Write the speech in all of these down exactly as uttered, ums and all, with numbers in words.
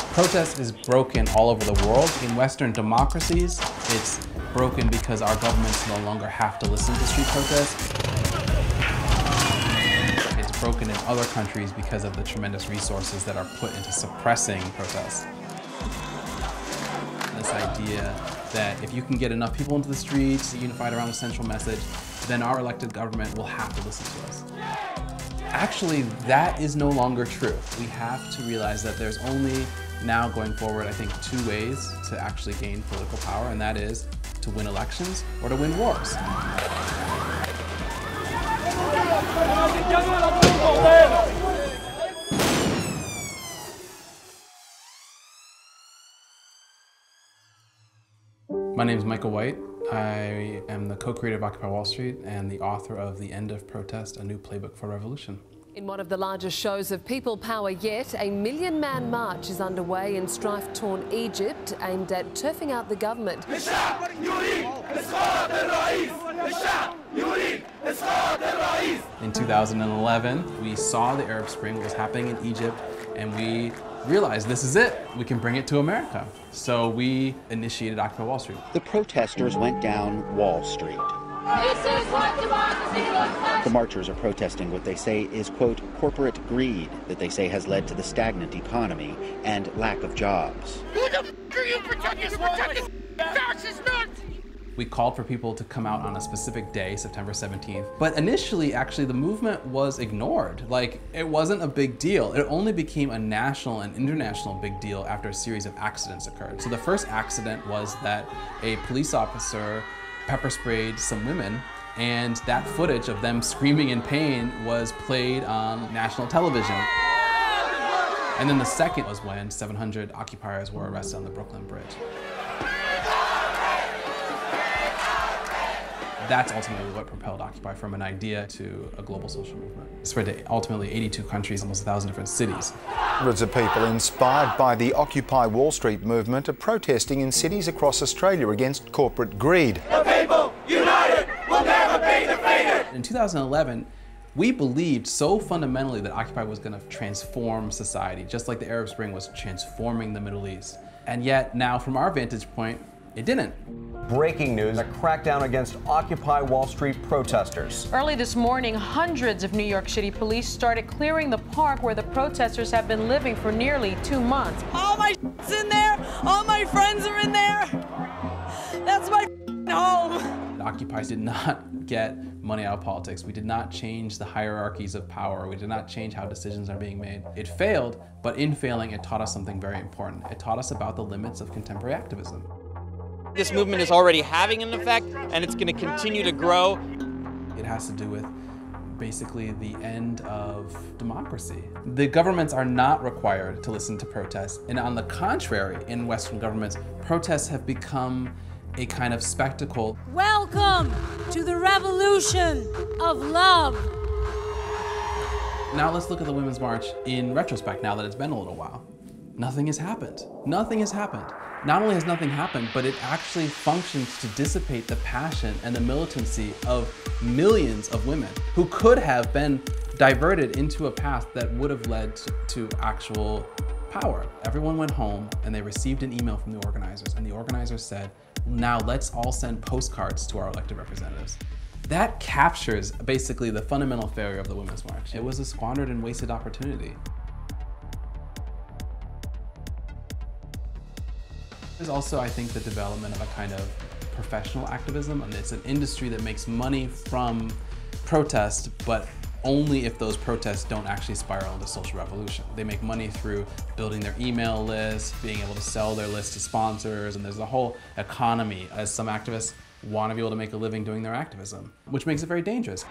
Protest is broken all over the world. In Western democracies, it's broken because our governments no longer have to listen to street protests. It's broken in other countries because of the tremendous resources that are put into suppressing protests. This idea that if you can get enough people into the streets, unified around a central message, then our elected government will have to listen to us. Actually, that is no longer true. We have to realize that there's only now going forward, I think, two ways to actually gain political power, and that is to win elections or to win wars. My name is Micah White. I am the co-creator of Occupy Wall Street and the author of The End of Protest, A New Playbook for Revolution. In one of the largest shows of people power yet, a million-man march is underway in strife-torn Egypt, aimed at turfing out the government. In two thousand eleven, we saw the Arab Spring, what was happening in Egypt, and we realized this is it. We can bring it to America. So we initiated Occupy Wall Street. The protesters went down Wall Street. This is what democracy looks like. The marchers are protesting what they say is, quote, corporate greed that they say has led to the stagnant economy and lack of jobs. Who the f are you protecting? Protect fascist nuts! We called for people to come out on a specific day, September seventeenth. But initially, actually, the movement was ignored. Like, it wasn't a big deal. It only became a national and international big deal after a series of accidents occurred. So the first accident was that a police officer pepper sprayed some women, and that footage of them screaming in pain was played on national television. And then the second was when seven hundred occupiers were arrested on the Brooklyn Bridge. That's ultimately what propelled Occupy from an idea to a global social movement. It spread to ultimately eighty-two countries, almost a thousand different cities. Hundreds of people inspired by the Occupy Wall Street movement are protesting in cities across Australia against corporate greed. The people united will never be defeated. In two thousand eleven, we believed so fundamentally that Occupy was going to transform society, just like the Arab Spring was transforming the Middle East. And yet now, from our vantage point, it didn't. Breaking news, a crackdown against Occupy Wall Street protesters. Early this morning, hundreds of New York City police started clearing the park where the protesters have been living for nearly two months. All my shit's in there, all my friends are in there. That's my home. Occupy did not get money out of politics. We did not change the hierarchies of power. We did not change how decisions are being made. It failed, but in failing, it taught us something very important. It taught us about the limits of contemporary activism. This movement is already having an effect, and it's going to continue to grow. It has to do with basically the end of democracy. The governments are not required to listen to protests, and on the contrary, in Western governments, protests have become a kind of spectacle. Welcome to the revolution of love. Now let's look at the Women's March in retrospect, now that it's been a little while. Nothing has happened. Nothing has happened. Not only has nothing happened, but it actually functions to dissipate the passion and the militancy of millions of women who could have been diverted into a path that would have led to, to actual power. Everyone went home and they received an email from the organizers, and the organizers said, now let's all send postcards to our elected representatives. That captures basically the fundamental failure of the Women's March. It was a squandered and wasted opportunity. There's also, I think, the development of a kind of professional activism, and it's an industry that makes money from protest, but only if those protests don't actually spiral into social revolution. They make money through building their email list, being able to sell their list to sponsors, and there's a whole economy, as some activists want to be able to make a living doing their activism, which makes it very dangerous.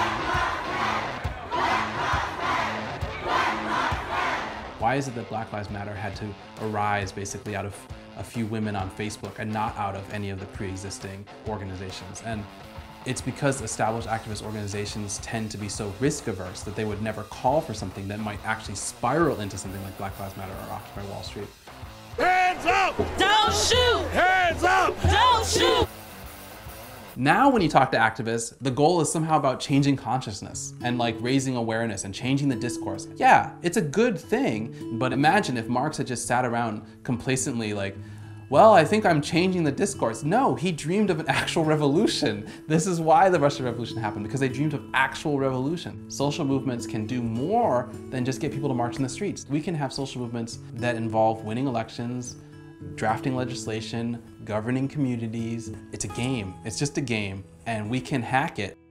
Why is it that Black Lives Matter had to arise basically out of a few women on Facebook and not out of any of the pre-existing organizations? And it's because established activist organizations tend to be so risk-averse that they would never call for something that might actually spiral into something like Black Lives Matter or Occupy Wall Street. Hands up! Don't shoot! Hands up! Don't shoot! Now when you talk to activists, the goal is somehow about changing consciousness and like raising awareness and changing the discourse. Yeah, it's a good thing, but imagine if Marx had just sat around complacently like, well, I think I'm changing the discourse. No, he dreamed of an actual revolution. This is why the Russian Revolution happened, because they dreamed of actual revolution. Social movements can do more than just get people to march in the streets. We can have social movements that involve winning elections, drafting legislation, governing communities. It's a game. It's just a game, and we can hack it.